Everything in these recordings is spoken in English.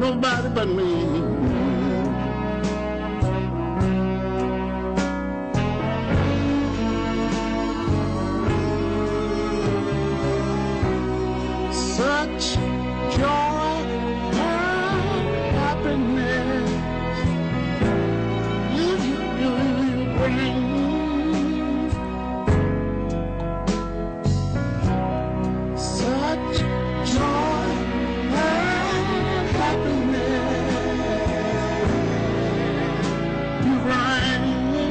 nobody but me. Such joy and happiness you bring. Such joy and happiness you bring.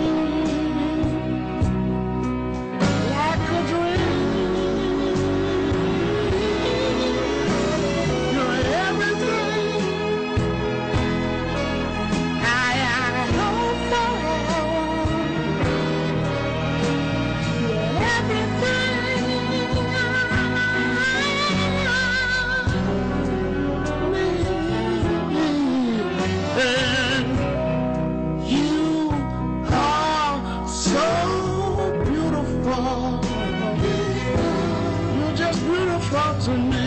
Like a dream, you're everything I hope for. You're everything and you are so beautiful. You're just beautiful to me.